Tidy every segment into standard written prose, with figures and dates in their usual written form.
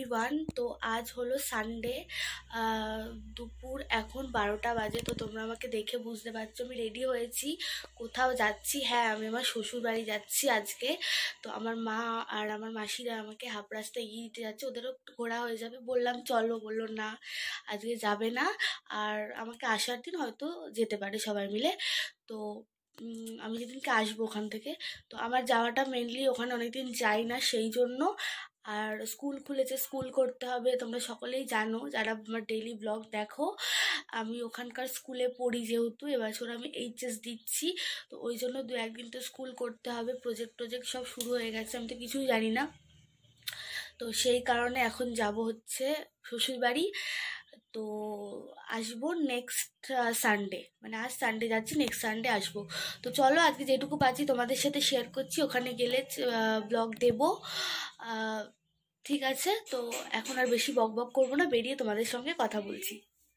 Everyone. তো আজ হলো সানডে, দুপুর এখন 12টা বাজে। তো তোমরা আমাকে দেখে বুঝতে পারছো আমি রেডি হয়েছি, কোথাও যাচ্ছি। হ্যাঁ, আমি আমার শ্বশুর বাড়ি যাচ্ছি আজকে। তো আমার মা আর আমার মাসিরা আমাকে হাফ রাস্তায় এগিয়ে দিতে যাচ্ছে, ওদেরও ঘোরা হয়ে যাবে। বললাম চলো, বললো না আজকে যাবে না, আর আমাকে আসার দিন হয়তো যেতে পারে সবাই মিলে। তো আমি যেদিনকে আসবো ওখান থেকে, তো আমার যাওয়াটা মেনলি ওখানে অনেকদিন যাই না সেই জন্য। আর স্কুল খুলেছে, স্কুল করতে হবে, তোমরা সকলেই জানো যারা আমার ডেইলি ব্লগ দেখো। আমি ওখানকার স্কুলে পড়ি, যেহেতু এবছর আমি এইচএস দিচ্ছি, তো ওই জন্য 2-1 দিন তো স্কুল করতে হবে। প্রজেক্ট সব শুরু হয়ে গেছে, আমি তো কিছুই জানি না। তো সেই কারণে এখন যাব হচ্ছে শ্বশুরবাড়ি। তো আসবো নেক্সট সানডে, মানে আজ সানডে যাচ্ছি, নেক্সট সানডে আসবো। তো চলো আজকে যেটুকু পাচ্ছি তোমাদের সাথে শেয়ার করছি, ওখানে গেলে ব্লগ দেবো। ঠিক আছে, তো এখন আর বেশি বক বক করবো না, বেরিয়ে তোমাদের সঙ্গে কথা বলছি।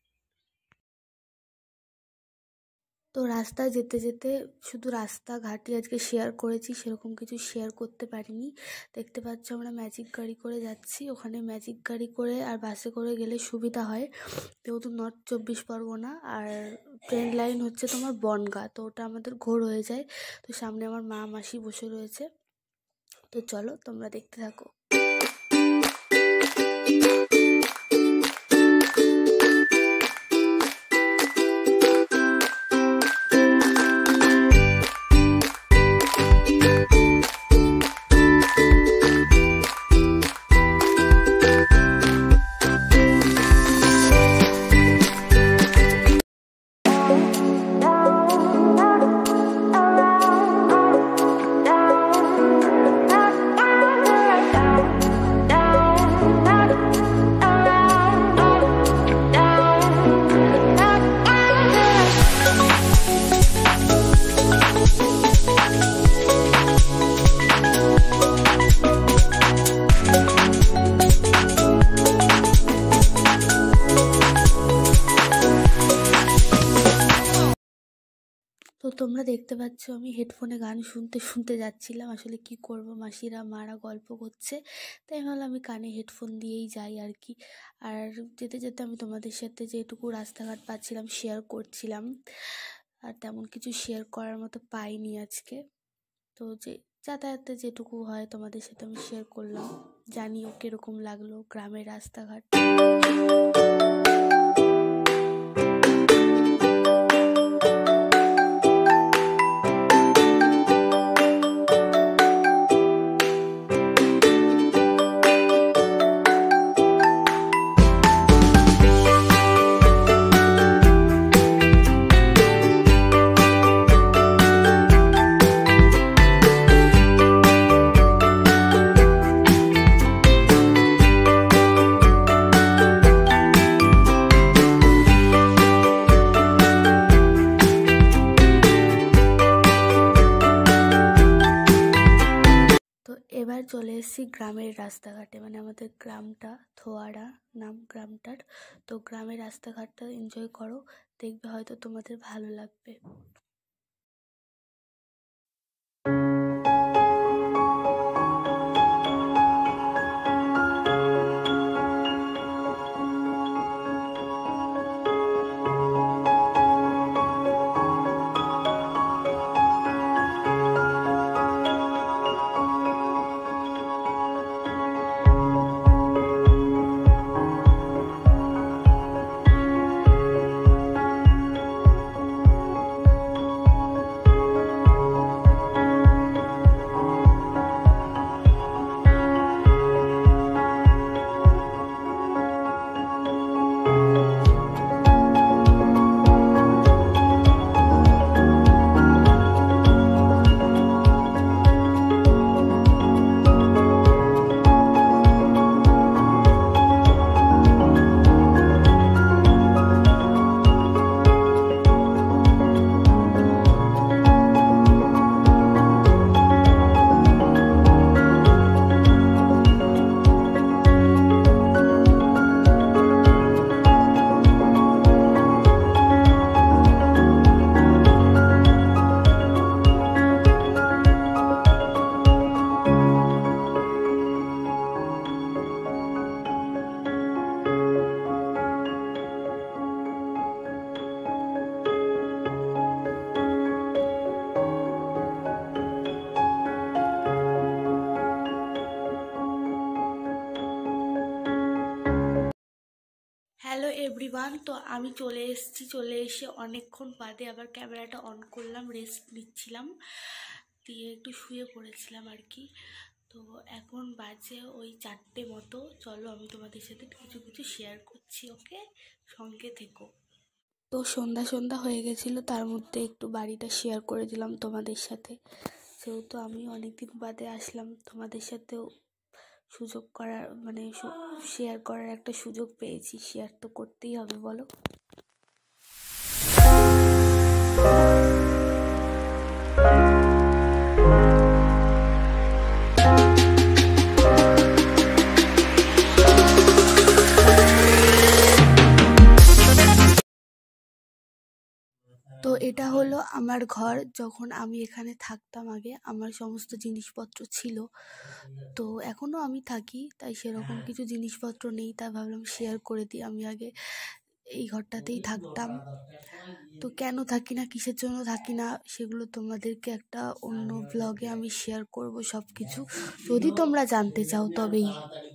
তো রাস্তায় যেতে যেতে শুধু রাস্তাঘাটই আজকে শেয়ার করেছি, সেরকম কিছু শেয়ার করতে পারিনি। দেখতে পাচ্ছ আমরা ম্যাজিক গাড়ি করে যাচ্ছি, ওখানে ম্যাজিক গাড়ি করে আর বাসে করে গেলে সুবিধা হয়, যেহেতু নর্থ 24 পরগনা, আর ট্রেন লাইন হচ্ছে তোমার বনগাঁ, তো ওটা আমাদের ঘোর হয়ে যায়। তো সামনে আমার মা মাসি বসে রয়েছে, তো চলো তোমরা দেখতে থাকো। তো তোমরা দেখতে পাচ্ছ আমি হেডফোনে গান শুনতে শুনতে যাচ্ছিলাম, আসলে কি করব, মাসিরা মারা গল্প করছে, তাই ভাবলাম আমি কানে হেডফোন দিয়েই যাই আর কি। আর যেতে যেতে আমি তোমাদের সাথে যেটুকু রাস্তাঘাট পাচ্ছিলাম শেয়ার করছিলাম, আর তেমন কিছু শেয়ার করার মতো পাইনি আজকে। তো যে যাতায়াতে যেটুকু হয় তোমাদের সাথে আমি শেয়ার করলাম। জানিও কীরকম লাগলো গ্রামের রাস্তাঘাট। এবার চলে এসেছি গ্রামের রাস্তাঘাটে, মানে আমাদের গ্রামটা থোয়াড়া নাম গ্রামটার। তো গ্রামের রাস্তাঘাটটা এনজয় করো, দেখবে হয়তো তোমাদের ভালো লাগবে। এভরিওয়ান, তো আমি চলে এসে অনেকক্ষণ বাদে আবার ক্যামেরাটা অন করলাম, রেস্ট নিচ্ছিলাম, দিয়ে একটু শুয়ে পড়েছিলাম আর কি। তো এখন বাজে ওই 4টে মতো। চলো আমি তোমাদের সাথে কিছু কিছু শেয়ার করছি, ওকে, সঙ্গে থেকো। তো সন্ধ্যা হয়ে গেছিলো, তার মধ্যে একটু বাড়িটা শেয়ার করে দিলাম তোমাদের সাথে, যেহেতু আমি অনেকদিন বাদে আসলাম, তোমাদের সাথেও সুযোগ করার মানে শেয়ার করার একটা সুযোগ পেয়েছি, শেয়ার তো করতেই হবে বলো। তো এটা হলো আমার ঘর। যখন আমি এখানে থাকতাম আগে, আমার সমস্ত জিনিসপত্র ছিল, তো এখনও আমি থাকি, তাই সেরকম কিছু জিনিসপত্র নেই, তাই ভাবলাম শেয়ার করে দিই। আমি আগে এই ঘরটাতেই থাকতাম, তো কেন থাকি না, কিসের জন্য থাকি না, সেগুলো তোমাদেরকে একটা অন্য ব্লগে আমি শেয়ার করব সব কিছু, যদি তোমরা জানতে চাও তবেই।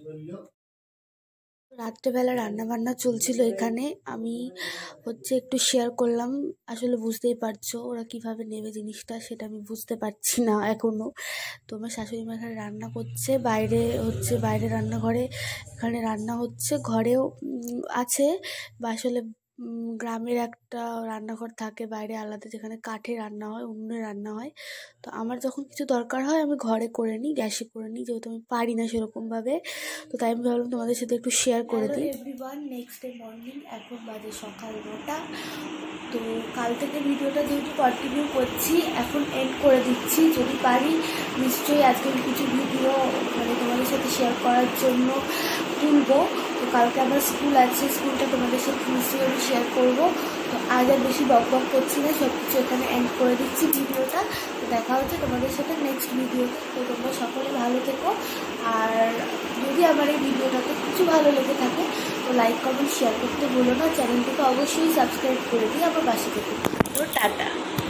রাত্রেবেলা রান্নাবান্না চলছিল এখানে, আমি একটু শেয়ার করলাম। আসলে বুঝতেই পারছো ওরা কিভাবে নেবে জিনিসটা, সেটা আমি বুঝতে পারছি না এখনো। তো আমার শাশুড়ি মা এখানে রান্না করছে, বাইরে রান্নাঘরে এখানে রান্না হচ্ছে, ঘরেও আছে, বা আসলে গ্রামের একটা রান্নাঘর থাকে বাইরে আলাদা, যেখানে কাঠে রান্না হয়, উনুনে রান্না হয়। তো আমার যখন কিছু দরকার হয় আমি ঘরে করে নিই, গ্যাসে করে নিই, যেহেতু আমি পারি না সেরকমভাবে, তো তাই আমি ভাবলাম তোমাদের সাথে একটু শেয়ার করে দিই। এভরিওয়ান, নেক্সট ডে মর্নিং, এখন বাজে সকাল 9টা। তো কাল থেকে ভিডিওটা যেহেতু কন্টিনিউ করছি, এখন এন্ড করে দিচ্ছি। যদি পারি নিশ্চয়ই আজকে কিছু ভিডিও মানে তোমাদের সাথে শেয়ার করার জন্য তুলবো। তো কালকে আমার স্কুল আছে, স্কুলটা তোমাদের সাথে নিশ্চয়ই আমি শেয়ার করবো। তো আজ আর বেশি বক করছি না, সব কিছু এখানে এন্ড করে দিচ্ছি ভিডিওটা। তো দেখা হচ্ছে তোমাদের সাথে নেক্সট ভিডিওতে। তো তোমরা সকলে ভালো থেকো, আর যদি আমার এই ভিডিওটাতে কিছু ভালো লেগে থাকে তো লাইক কমেন্ট শেয়ার করতে ভুলো না, চ্যানেলটিকে অবশ্যই সাবস্ক্রাইব করে দিয়ে আমার পাশে থেকো। তো টাটা।